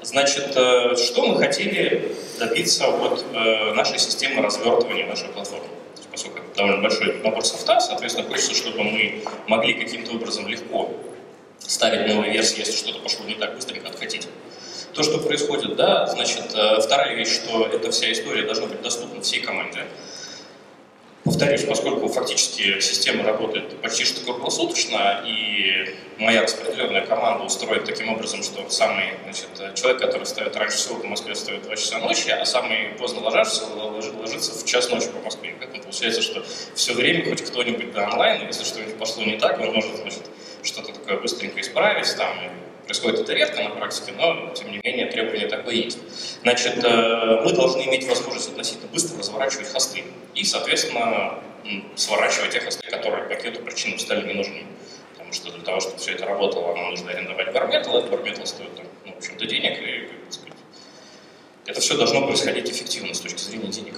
Значит, что мы хотели добиться от нашей системы развертывания нашей платформы? То есть, поскольку это довольно большой набор софта, соответственно, хочется, чтобы мы могли каким-то образом легко ставить новые версии, если что-то пошло не так, быстренько откатить. То, что происходит, да, значит, вторая вещь, что эта вся история должна быть доступна всей команде. Повторюсь, поскольку фактически система работает почти что круглосуточно, и моя распределенная команда устроена таким образом, что самый, значит, человек, который встает раньше всего по Москве, встает в 2 часа ночи, а самый поздно ложится в час ночи по Москве. Поэтому получается, что все время хоть кто-нибудь онлайн, и если что-нибудь пошло не так, он может, значит, что-то такое быстренько исправить, там, происходит это редко на практике, но, тем не менее, требование такое есть. Значит, мы должны иметь возможность относительно быстро разворачивать хосты и, соответственно, сворачивать те хосты, которые по каким-то причинам стали не нужны. Потому что для того, чтобы все это работало, нам нужно арендовать барметал, этот барметал стоит, там, ну, в общем-то, денег, и, как сказать, это все должно происходить эффективно с точки зрения денег.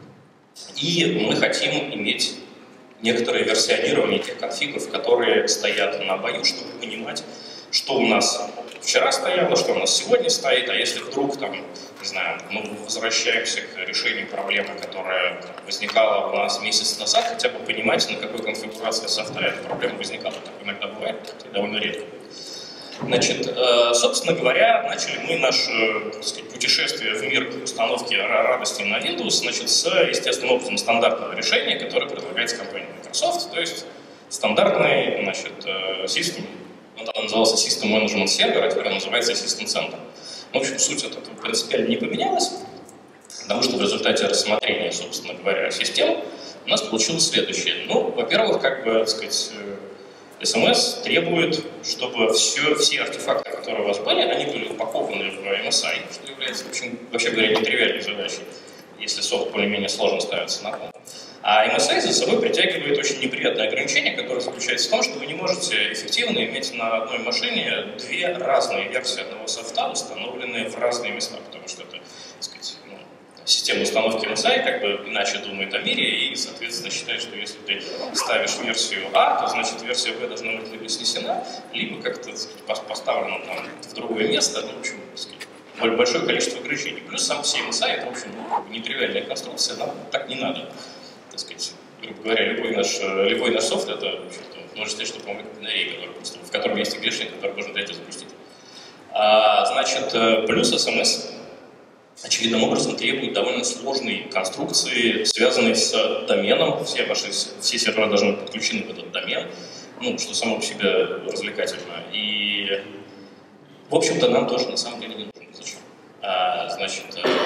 И мы хотим иметь некоторое версионирование тех конфигов, которые стоят на бою, чтобы понимать, что у нас вчера стояло, что у нас сегодня стоит, а если вдруг, там, не знаю, мы возвращаемся к решению проблемы, которая возникала у нас месяц назад, хотя бы понимать, на какой конфигурации софта эта проблема возникала. Так иногда бывает, довольно редко. Значит, собственно говоря, начали мы наше, так сказать, путешествие в мир установки радости на Windows, значит, с естественным образом стандартного решения, которое предлагается компанией Microsoft, то есть стандартный, значит, систем. Он тогда назывался System Management Server, а теперь он называется System Center. В общем, суть от этого принципиально не поменялась, потому что в результате рассмотрения, собственно говоря, систем у нас получилось следующее. Ну, во-первых, как бы, так сказать, SMS требует, чтобы все артефакты, которые у вас были, они были упакованы в MSI, что является, в общем, вообще говоря, нетривиальной задачей, если софт более-менее сложно ставится на ком. А MSI за собой притягивает очень неприятное ограничение, которое заключается в том, что вы не можете эффективно иметь на одной машине две разные версии одного софта, установленные в разные места, потому что это, так сказать, ну, система установки MSI как бы иначе думает о мире и, соответственно, считает, что если ты ставишь версию А, то значит версия Б должна быть либо снесена, либо как-то, так сказать, поставлена там в другое место, ну, в общем, так сказать, большое количество ограничений. Плюс сам по себе MSI это, в общем, нетривиальная конструкция, нам так не надо. Так сказать, грубо говоря, любой наш софт это, можно сказать, что, по-моему, бинарей, в котором есть иглишник, который можно взять и запустить. Значит, плюс SMS очевидным образом требует довольно сложной конструкции, связанной с доменом. Все сервера должны быть подключены в этот домен, ну, что само по себе развлекательно. И, в общем-то, нам тоже на самом деле не нужно. Зачем? Значит,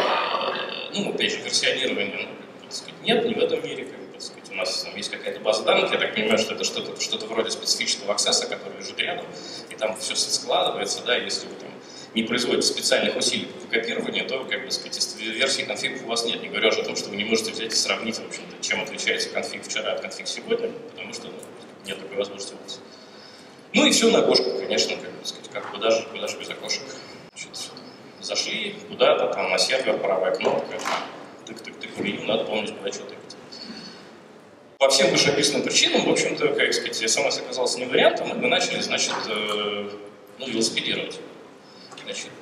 ну, опять же, версионирование, нет, не в этом мире, как, сказать, у нас там есть какая-то база данных, я так понимаю, что это что-то вроде специфического аксесса, который лежит рядом, и там все складывается, да, если вы там не производите специальных усилий по копированию, то, как бы сказать, версии конфигов у вас нет, не говоря уже о том, что вы не можете взять и сравнить, в общем-то, чем отличается конфиг вчера от конфиг сегодня, потому что нет такой возможности у вас. Ну и все на окошках, конечно, как бы сказать, куда же без окошек. Значит, зашли куда-то, там на сервер, правая кнопка, тык-тык-тык в меню, надо помнить, куда что тыкать. По всем вышеописанным причинам, в общем-то, как сказать, SMS оказался не вариантом, и мы начали, значит, ну, велосипедировать. Значит,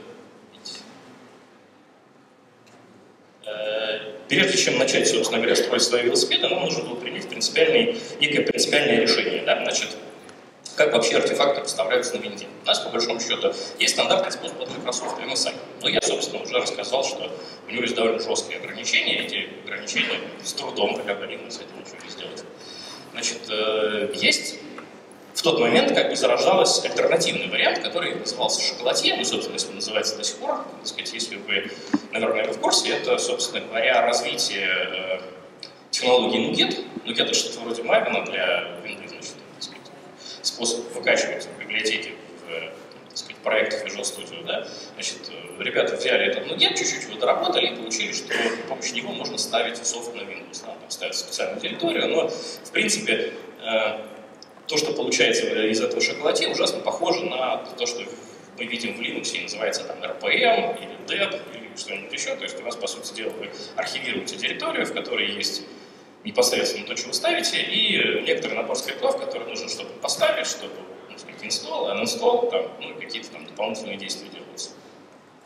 прежде чем начать, собственно говоря, строить свои велосипеды, нам нужно было принять некое принципиальное решение, да, значит, как вообще артефакты поставляются на винде. У нас, по большому счету, есть стандартный способ от Microsoft MSI. Но я, собственно, уже рассказал, что у него есть довольно жесткие ограничения. Эти ограничения с трудом преодолимы, с этим ничего не сделать. Значит, есть в тот момент как бы зарождался альтернативный вариант, который назывался шоколадье, ну, собственно, если он называется до сих пор, так сказать, если вы, наверное, в курсе, это, собственно говоря, развитие технологии NuGet. NuGet — это что-то вроде Maven для Windows, значит, способ выкачивать библиотеки в, так сказать, проектах Visual Studio, да. Значит, ребята взяли этот NuGet, чуть-чуть его доработали и получили, что при помощи него можно ставить софт на Windows. Да, там ставить специальную территорию, но, в принципе, то, что получается из этого шоколадье, ужасно похоже на то, что мы видим в Linux, и называется там RPM или DEP или что-нибудь еще. То есть у вас, по сути дела, вы архивируете территорию, в которой есть непосредственно то, что вы ставите, и некоторый набор скриптов, которые нужно, чтобы поставить, чтобы, ну, сказать, install, uninstall, там, ну, какие-то там дополнительные действия делаются.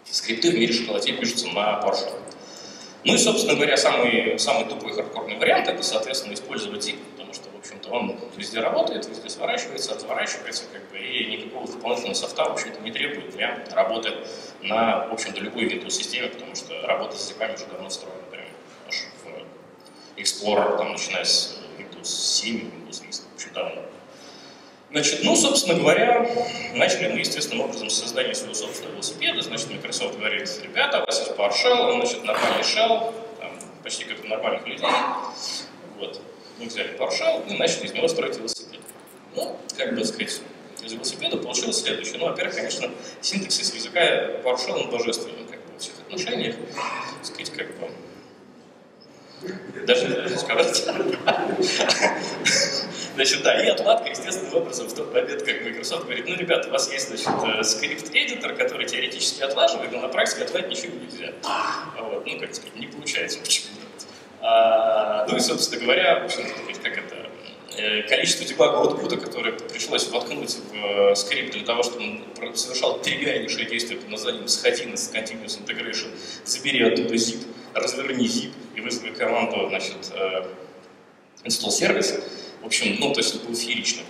скрипты в мире шоколадей пишутся на PowerShell. Ну и, собственно говоря, самый тупой хардкорный вариант — это, соответственно, использовать zip, потому что, в общем-то, он везде работает, везде сворачивается, разворачивается, как бы, и никакого дополнительного софта, в общем-то, не требует для работы на, в общем-то, любой Windows-системе, потому что работа с зипами уже давно встроена, прям аж в Explorer, там, начиная с Windows 7, Windows Vista, в общем, давно. Значит, ну, собственно говоря, начали мы естественным образом с создания своего собственного велосипеда. Значит, Microsoft говорит: ребята, у вас есть PowerShell, он, значит, нормальный shell, там, почти как у нормальных людей. Вот. Мы взяли PowerShell и начали из него строить велосипед. Ну, как бы сказать, из велосипеда получилось следующее. Ну, во-первых, конечно, синтаксис языка PowerShell, он божественный, как бы, во всех отношениях. Так сказать, как бы... Даже не сказать. Значит, да, и отладка, естественным образом, в тот момент, как Microsoft говорит: ну, ребята, у вас есть, значит, скрипт-эдитор, который теоретически отлаживает, но на практике отладить ничего нельзя. Вот, ну, как сказать, не получается почему-то. Ну и, собственно говоря, в общем-то, как это, количество дебага output, которое пришлось воткнуть в скрипт для того, чтобы он совершал тривиальнейшее действие под названием «сходи на Continuous Integration», забери оттуда zip, разверни zip и вызови команду, значит, install сервис. В общем, ну, то есть это было феерично.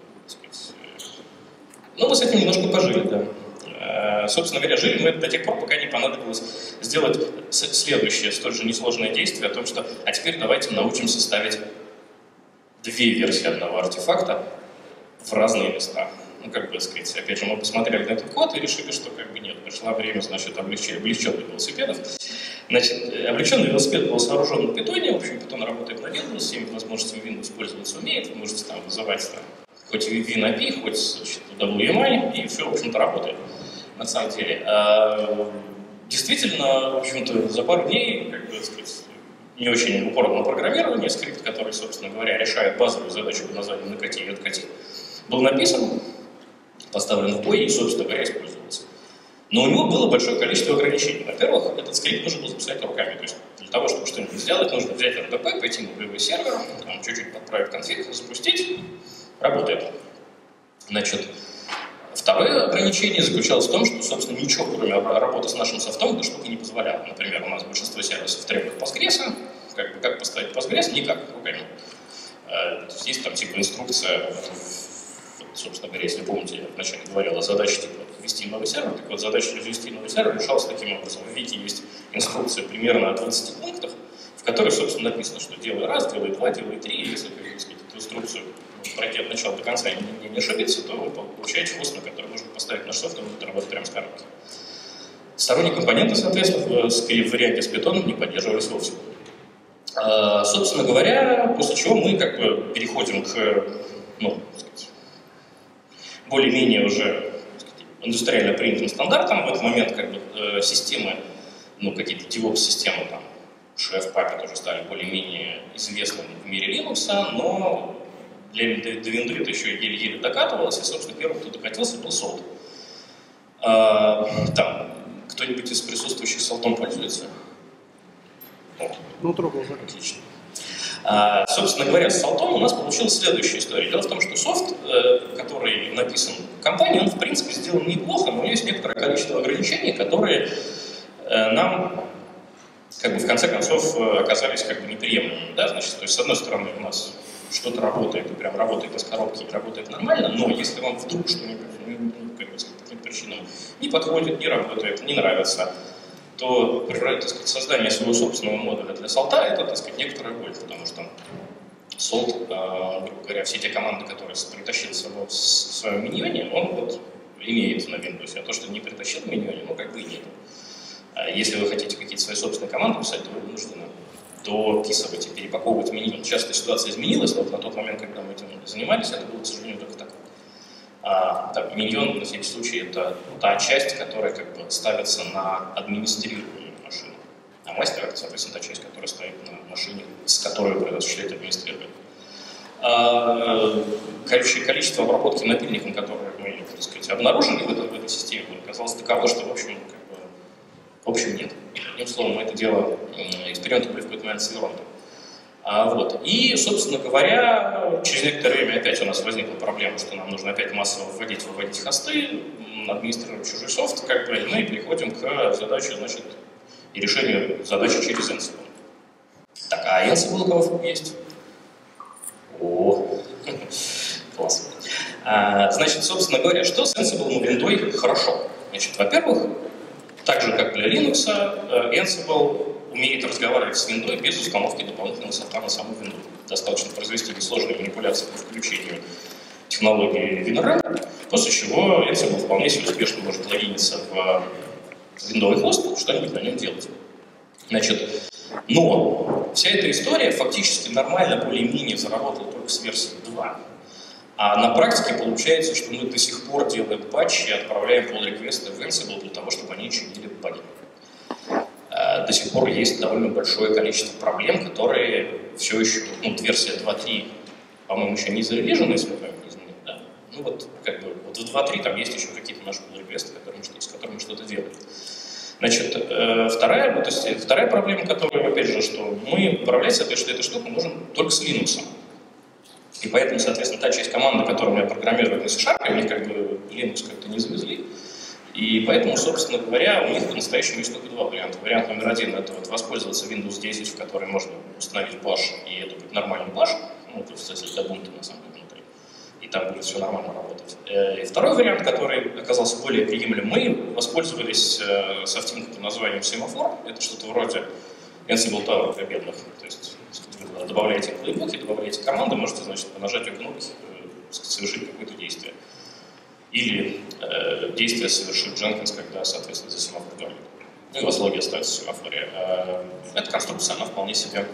Ну, мы с этим немножко пожили, да. Собственно говоря, жили мы до тех пор, пока не понадобилось сделать следующее, столь же несложное действие о том, что а теперь давайте научимся ставить две версии одного артефакта в разные места. Ну, как бы сказать, опять же, мы посмотрели на этот код и решили, что как бы нет, пришло время, значит, облегченных велосипедов. Значит, облегченный велосипед был сооружен на питоне, в общем, питон работает на Windows, всеми возможностями Windows пользоваться умеет, вы можете там вызывать там, хоть WinAPI, хоть, значит, WMI, и все, в общем-то, работает на самом деле. Действительно, в общем-то, за пару дней, как бы сказать, не очень упорного программирования, скрипт, который, собственно говоря, решает базовую задачу под названием «накати и откати», был написан, поставлен в бой и, собственно говоря, использовался. Но у него было большое количество ограничений. Во-первых, этот скрипт нужно было записать руками. То есть для того, чтобы что-нибудь сделать, нужно взять RDP, пойти на боевой сервер, там, чуть-чуть подправить конфиг, запустить, работает. Значит, второе ограничение заключалось в том, что, собственно, ничего, кроме работы с нашим софтом, эта штука не позволяла. Например, у нас большинство сервисов требует Postgres, как поставить Postgres, никак, руками. Есть там типа инструкция, собственно говоря, если помните, я вначале говорил о задаче типа ввести новый сервер, так вот задача ввести новый сервер решалась таким образом. В Вики есть инструкция примерно о 20 пунктах, в которой, собственно, написано, что делай раз, делай два, делай три, и если, как сказать, эту инструкцию пройти от начала до конца и не ошибиться, то вы получаете хост, на который можно поставить наш софт, и он будет работать прямо с коробки. Сторонние компоненты, соответственно, в варианте с питоном не поддерживались вовсе. Собственно говоря, после чего мы как бы переходим к, ну, сказать, более-менее уже, сказать, индустриально принятым стандартам. В этот момент как бы системы, ну, какие-то DevOps-системы, там, Chef, Puppet уже стали более-менее известными в мире Linux, но до Windows это еще еле-еле докатывалось, и, собственно, первым, кто докатился, был Salt. Там, кто-нибудь из присутствующих Salt пользуется? Ну, трогал, да. Отлично. Собственно говоря, с Salt у нас получилась следующая история. Дело в том, что софт, который написан компанией, он, в принципе, сделан неплохо, но у него есть некоторое количество ограничений, которые нам, как бы, в конце концов, оказались как бы неприемлемыми. Да? Значит, то есть, с одной стороны, у нас что-то работает, и прям работает из коробки, и работает нормально, но если вам вдруг что-нибудь, как бы, по каким-то причинам не подходит, не работает, не нравится, то, так сказать, создание своего собственного модуля для Salt — это, так сказать, некоторая боль, потому что Salt, грубо говоря, все те команды, которые притащил с собой в своем миньоне, он вот имеет на Windows, а то, что не притащил в миньоне, ну, как бы и нет. Если вы хотите какие-то свои собственные команды писать, то вы вынуждены дописывать и перепаковывать миньон. Сейчас эта ситуация изменилась, но вот на тот момент, когда мы этим занимались, это было, к сожалению, только так. Так, миньон, на всякий случай, это та часть, которая как бы ставится на администрированную машину. А мастер — это, соответственно, та часть, которая стоит на машине, с которой вы осуществляете администрирование. Количество обработки напильником, которое мы, так сказать, обнаружили в этой системе, оказалось таково, что, в общем, нет. Одним словом, мы это дело экспериментировали в какой-то момент с Веронтом. Вот. И, собственно говоря, через некоторое время опять у нас возникла проблема, что нам нужно опять массово выводить хосты, администрировать чужой софт, как бы, и мы переходим к задаче, значит, и решению задачи через Ansible. Так, а Ansible у кого есть? О, класс. Значит, собственно говоря, что с Ansible на Windows хорошо? Значит, во-первых, так же, как для Linux, Ansible умеет разговаривать с Windows без установки дополнительного софта на саму Windows. Достаточно произвести несложные манипуляции по включению технологии WinRAR, после чего Ansible вполне себе успешно может логиниться в Windows хост, что-нибудь на нем делать. Значит, но вся эта история фактически нормально более-менее заработала только с версии 2. А на практике получается, что мы до сих пор делаем патчи и отправляем pull-реквесты в Ansible для того, чтобы они чинили баги. До сих пор есть довольно большое количество проблем, которые все еще, версия 2.3, по-моему, еще не зарелижена, если я правильно не знаю, да? Ну вот, как бы, вот в 2.3 там есть еще какие-то наши pull-реквесты, с которыми что-то делаем. Значит, вторая проблема, которая, опять же, что мы управлять что эту штуку можем только с Linux. И поэтому, соответственно, та часть команды, которую мы программируем на C#, у них как бы Linux как-то не завезли. И поэтому, собственно говоря, у них по-настоящему есть только два варианта. Вариант номер один — это вот воспользоваться Windows 10, в которой можно установить Bash, и это будет нормальный Bash, то есть, кстати, для Ubuntu на самом деле внутри, и там будет все нормально работать. И второй вариант, который оказался более приемлемым, мы воспользовались софтом под названием Semaphore. Это что-то вроде Ansible Tower для бедных. То есть вы добавляете плейбуки, добавляете команды, можете, значит, по нажатию кнопки совершить какое-то действие. Или действие совершит Jenkins, когда, соответственно, за семафор говорит. Ну и у вас логи остаются в семафоре. Эта конструкция, она вполне себе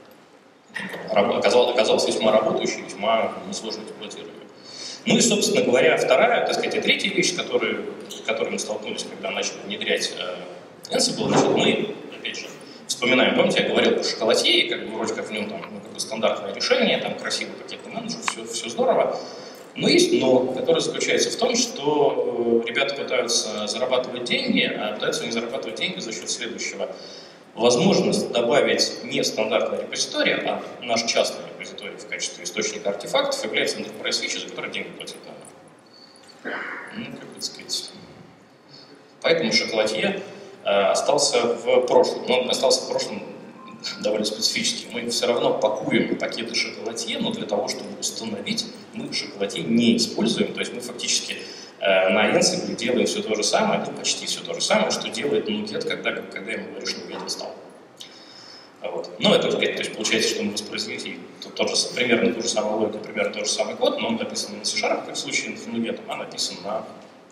оказалась весьма работающей, весьма несложно эксплуатируемой. Ну и, собственно говоря, вторая, так сказать, и третья вещь, с которой мы столкнулись, когда начали внедрять Ansible, значит, мы, опять же, вспоминаем, помните, я говорил про шоколатье, как бы вроде как в нем там, как бы стандартное решение, там красивый пакетный менеджер, все здорово. Но есть но, которое заключается в том, что ребята пытаются зарабатывать деньги, а пытаются не зарабатывать деньги за счет следующего. Возможность добавить не стандартный репозиторий, а наш частный репозиторий в качестве источника артефактов является enterprise feature, за который деньги платить надо. Ну, как бы сказать. Поэтому шоколадье остался в прошлом. Но он остался в прошлом довольно специфический. Мы все равно пакуем пакеты шоколадье, но для того, чтобы установить, мы шоколадье не используем. То есть мы фактически на Ansible делаем все то же самое, почти все то же самое, что делает NuGet, когда ему говоришь NuGet install. Вот. Но это, то есть получается, что мы воспроизвели примерно ту же самую логику, примерно тот же самый код, но он написан на C#, как в случае с NuGet, а написан на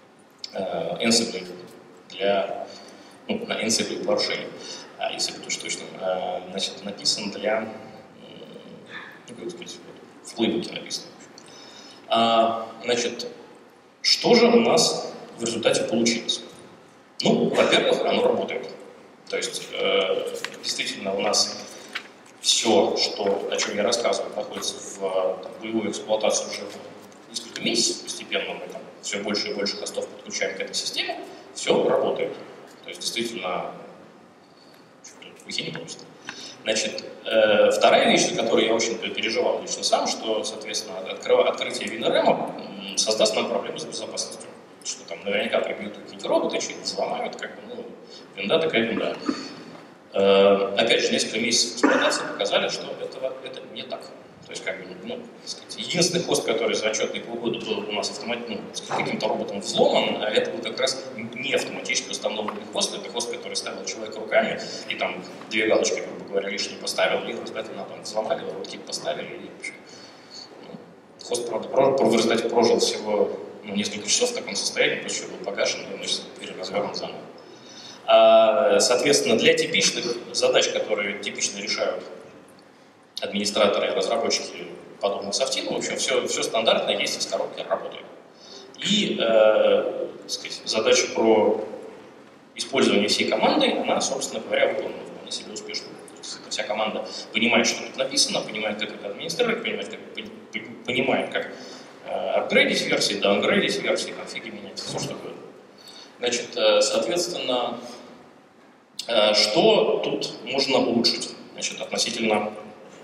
Ansible на Ansible PowerShell. Если быть уж точно, значит, написан для, как сказать, в плейбуке написано. Значит, что же у нас в результате получилось? Ну, во-первых, оно работает. То есть, действительно, у нас все, о чем я рассказываю, находится в боевую эксплуатацию уже несколько месяцев. Постепенно мы там все больше и больше хостов подключаем к этой системе. Все работает. То есть, действительно, не просто. Значит, вторая вещь, за которую я очень переживал лично сам, что, соответственно, открытие WinRAM создаст нам проблемы с безопасностью. Что там наверняка прибьют какие-то роботы, что-нибудь взломают, как бы, винда такая винда. Опять же, несколько месяцев эксплуатации показали, что это не так. То есть, как бы, сказать, единственный хост, который за отчетные полгода был у нас каким-то роботом взломан, это был как раз не автоматически установленный хост, это хост, который ставил человек руками, и там две галочки, грубо говоря, лишние поставил, и в результате там взломали, рутки поставили, и в общем, хост, правда, в результате прожил всего несколько часов в таком состоянии, после чего был погашен и переразвернут заново. Соответственно, для типичных задач, которые типично решают администраторы и разработчики подобных софтин, в общем, все стандартно, есть из коробки, работает. И сказать, задача про использование всей команды, она, собственно говоря, выполнена вполне себе успешно. То есть вся команда понимает, что тут написано, понимает, как это администрировать, понимает, как апгрейдить версии, даунгрейдить версии, конфиги менять, все что угодно. Значит, соответственно, что тут можно улучшить? Значит, относительно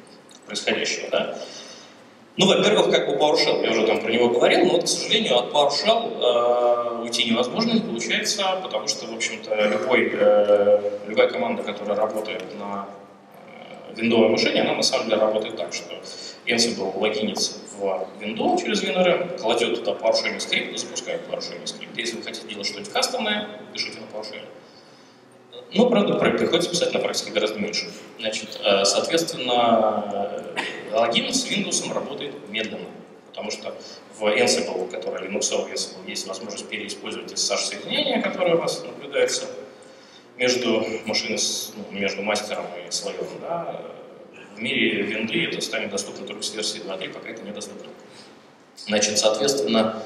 происходящего, да. Ну, во-первых, как бы PowerShell, я уже там про него говорил, но, к сожалению, от PowerShell уйти невозможно, не получается, потому что, в общем-то, любая команда, которая работает на виндовой машине, она на самом деле работает так, что Ansible логинится в Windows через WinRM, кладет туда PowerShell скрипт, запускает PowerShell скрипт. Если вы хотите делать что-нибудь кастомное, пишите на PowerShell. Ну, правда, приходится писать на практике гораздо меньше. Значит, соответственно, логин с Windows работает медленно, потому что в Ansible, который Linux Ansible, есть возможность переиспользовать SSH-соединение, которое у вас наблюдается между машиной, между мастером и слоем. Да. В мире винды это станет доступно только с версии 2.3, пока это недоступно. Значит, соответственно,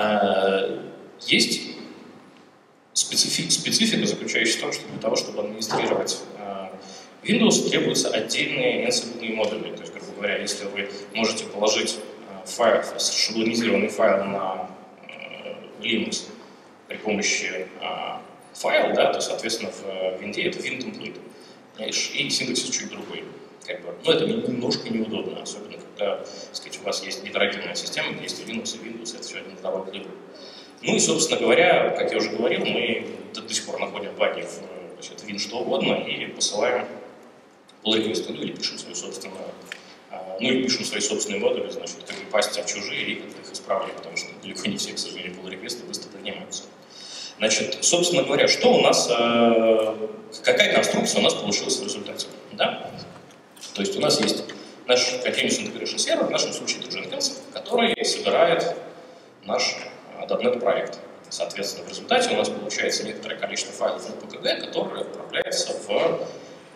есть специфика, заключающаяся в том, что для того, чтобы администрировать Windows, требуются отдельные Ansible модули. То есть, грубо говоря, если вы можете положить файл, шаблонизированный файл на Linux при помощи файла, да, то, соответственно, в Винде это WinTemplate. И синтаксис чуть другой. Как бы. Но это немножко неудобно, особенно когда, так сказать, у вас есть гетерогенная система, где есть Linux и Windows, это все один второй хлеб. Ну и, собственно говоря, как я уже говорил, мы до сих пор находим баги в Win что угодно и посылаем pull request, или пишем свою собственную, или пишем свои собственные модули, значит, как бы пасти в чужие и как-то их исправлять, потому что далеко не все, к сожалению, pull request быстро принимаются. Значит, собственно говоря, что у нас, какая конструкция у нас получилась в результате, да? То есть у нас есть наш Continuous Integration Server, в нашем случае это Jenkins, который собирает наш .NET проект. Соответственно, в результате у нас получается некоторое количество файлов на PKG, которые отправляются в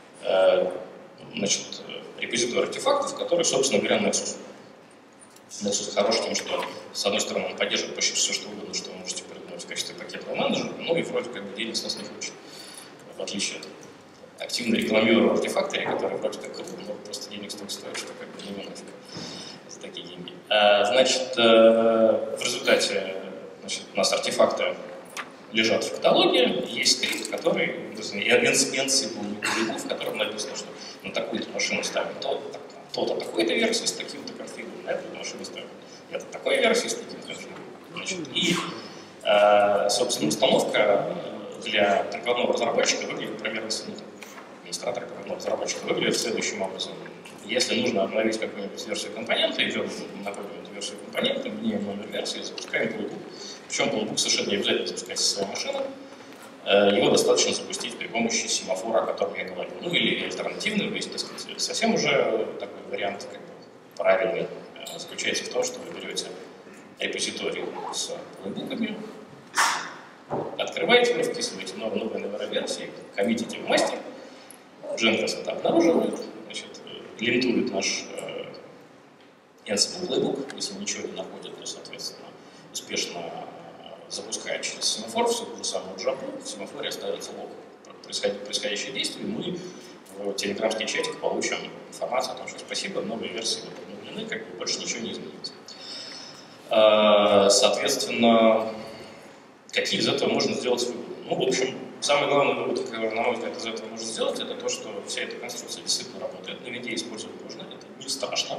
репозиторий артефактов, который, собственно говоря, Nexus. Nexus хорош тем, что, с одной стороны, он поддерживает почти все, что угодно, что вы можете придумать в качестве пакетного менеджера, ну и вроде как бы денег с нас не хочет, в отличие от активно рекламируемого артефактора, который вроде как но просто денег столько стоит, что как бы не нафиг за такие деньги. Значит, в результате у нас артефакты лежат в каталоге, есть скрипт, который, Ansible, в котором написано, что на такую-то машину ставим то-то такой-то версии с таким-то конфигом, на эту машину ставим это такой версии с таким конфигом. Значит, и, собственно, установка для прикладного разработчика выглядит примерно администратора прикладного разработчика выглядит следующим образом. Если нужно обновить какую-нибудь версию компонента, идем на какую-нибудь версию компонента, меняем номер версии, запускаем Playbook. Причем Playbook совершенно не обязательно запускать со своей машины. Его достаточно запустить при помощи семафора, о котором я говорил. Ну или альтернативный, есть, так сказать, совсем уже такой вариант как бы правильный, заключается в том, что вы берете репозиторий с плейбуками, открываете его, вписываете новые номера версии, коммитите в мастер, Jenkins это обнаруживает, значит, линтует наш Ansible Playbook, если ничего не находит, то, соответственно, успешно запускает через семафор всю ту же самую джабу, в семафоре оставится лог происходящее действие, мы в телеграммский чатик получим информацию о том, что спасибо, новые версии обновлены, как бы больше ничего не изменится. Соответственно, какие из этого можно сделать выводы? Ну, в общем, самый главный вывод, который, на мой взгляд, из этого можно сделать, это то, что вся эта конструкция действительно работает, на винде использовать можно, это не страшно.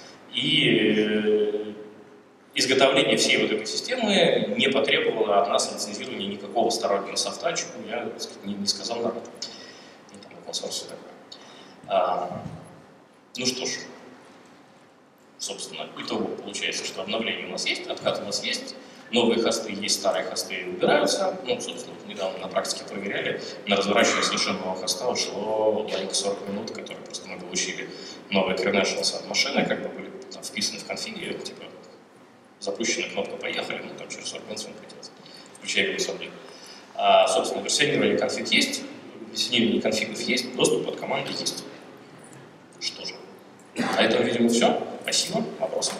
И изготовление всей вот этой системы не потребовало от нас лицензирования никакого стороннего софта, чего я, так сказать, не сказал на это. Ну, там, open source такое. Ну что ж, собственно, итого получается, что обновление у нас есть, откат у нас есть, новые хосты есть, старые хосты убираются. Ну, собственно, недавно на практике проверяли, на разворачивание совершенно нового хоста ушло лайк 40 минут, которые просто мы получили новые credentials от машины, как бы были там вписаны в конфиге, типа запущена кнопка «Поехали», ну там через 40 минут все придется, включая веб-ассемблер. Собственно, версионирование конфиг есть, версионирование конфигов есть, доступ от команды есть. Что же? На этом, видимо, все. Спасибо. Вопросы?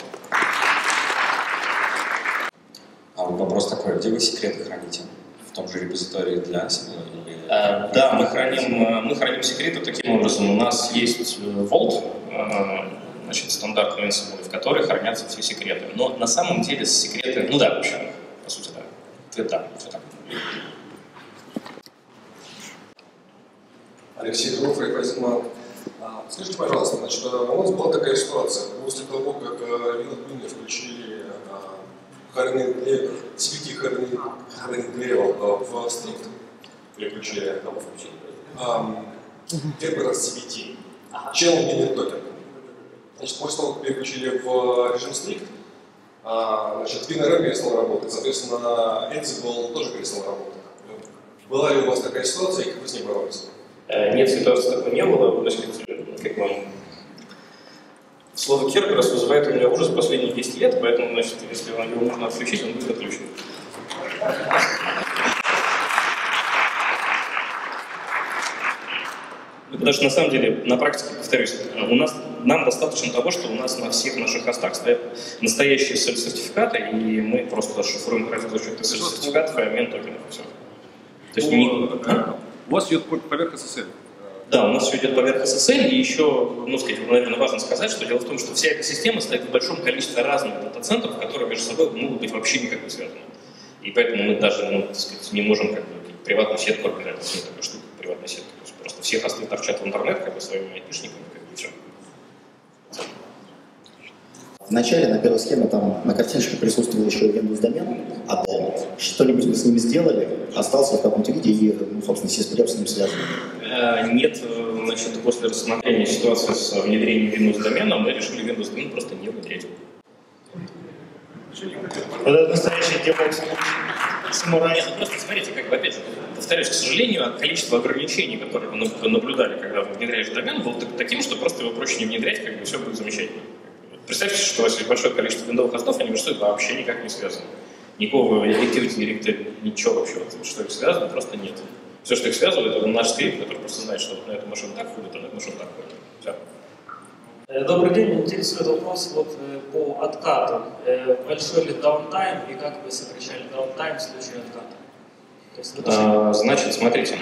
Вопрос такой, где вы секреты храните? В том же репозитории для Ansible? Да, мы храним секреты таким образом. У нас есть Vault, значит, стандартный Ansible, в которой хранятся все секреты. Но на самом деле секреты, ну да, вообще, по сути, да. Ответ да, все так. Алексей Кров, Райфайзенбанк. Скажите, пожалуйста, значит, у нас была такая ситуация. После того, как Windows включили CVT Harding в Strict, переключили терминал CVT, Channel Binary Token. Значит, после того, как переключили в режим Strict, значит, WinRM перестал работать, соответственно, Ansible тоже перестал работать. Была ли у вас такая ситуация, и как вы с ней боролись? Нет, ситуации такой не было. Как вам? Слово Kerberos вызывает у меня ужас последние 10 лет, поэтому, значит, если его можно отключить, он будет отключен. Потому что, на самом деле, на практике, повторюсь, нам достаточно того, что у нас на всех наших хостах стоят настоящие сертификаты, и мы просто шифруем график за счет этих сертификатов и обмен токенов. Все. То есть у вас идет поверх SSL. Да, у нас все идет поверх SSL, и еще, наверное, важно сказать, что дело в том, что вся эта система стоит в большом количестве разных дата-центров, которые между собой могут быть вообще никак не связаны. И поэтому мы даже, не можем приватную сетку организовать, нет такой штуки, приватная сетка. То есть просто все хосты торчат в интернет, своими айтишниками, и все. В начале, на первой схеме, там на картиночке присутствовал еще Windows домен, а что-нибудь вы с ними сделали, остался в каком-то виде и, собственно, CSPF с ним связан? Нет, значит, после рассмотрения ситуации с внедрением Windows домена мы решили Windows домен просто не внедрять. Вот это настоящий DevOps самурай. Просто смотрите, опять же, повторюсь, к сожалению, количество ограничений, которые мы наблюдали, когда вы внедряешь домен, было таким, что просто его проще не внедрять, все будет замечательно. Представьте, что у вас есть большое количество виндовых хостов, они между собой вообще никак не связаны. Никакого activity directory, ничего вообще, что их связано, просто нет. Все, что их связывает, это наш скрипт, который просто знает, что на эту машину так ходит, а на эту машину так ходит. Все. Добрый день, меня интересует вопрос по откату. Большой ли даунтайм и как вы сокращали даунтайм в случае отката? Значит, смотрите,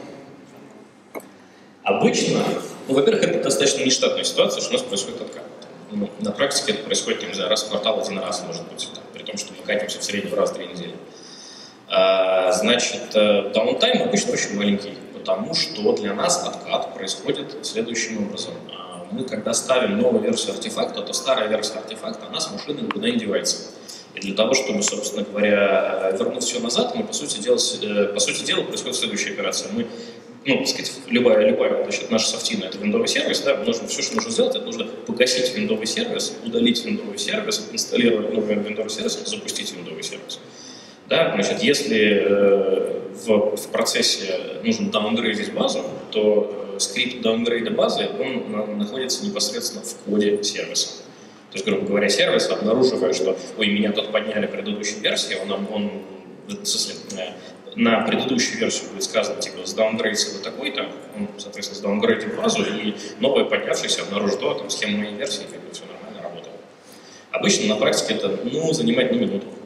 обычно, во-первых, это достаточно нештатная ситуация, что у нас происходит откат. На практике это происходит, не знаю, раз в квартал, один раз, может быть, при том, что мы катимся в среднем раз в 2 недели. Значит, даунтайм обычно очень маленький, потому что для нас откат происходит следующим образом. Мы, когда ставим новую версию артефакта, то старая версия артефакта, она с машины никуда не девается. И для того, чтобы, собственно говоря, вернуть все назад, мы, по сути дела, происходит следующая операция. Мы, любая значит, наша софтина — это виндовый сервис, да, все, что нужно сделать, это нужно погасить виндовый сервис, удалить виндовый сервис, инсталлировать новый виндовый сервис, запустить виндовый сервис. Да, значит, если в процессе нужно даунгрейдить базу, то скрипт даунгрейда базы, он находится непосредственно в коде сервиса. То есть, грубо говоря, сервис, обнаруживая, что меня тут подняли в предыдущей версии, на предыдущую версию будет сказано, сдаунгрейдится вот такой-то, он, соответственно, сдаунгрейдит базу, и новая поднявшаяся обнаружит, схема моей версии, все нормально работает. Обычно на практике это занимает минуту.